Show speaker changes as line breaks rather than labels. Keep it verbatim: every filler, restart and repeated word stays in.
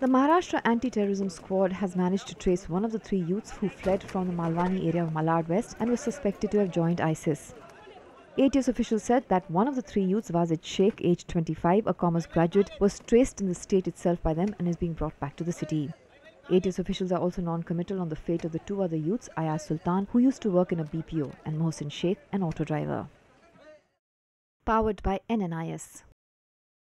The Maharashtra Anti-Terrorism Squad has managed to trace one of the three youths who fled from the Malwani area of Malad West and was suspected to have joined ISIS. A T S officials said that one of the three youths, Wazid Sheikh, aged twenty-five, a commerce graduate, was traced in the state itself by them and is being brought back to the city. A T S officials are also non-committal on the fate of the two other youths, Ayaz Sultan, who used to work in a B P O, and Mohsin Sheikh, an auto driver. Powered by N N I S.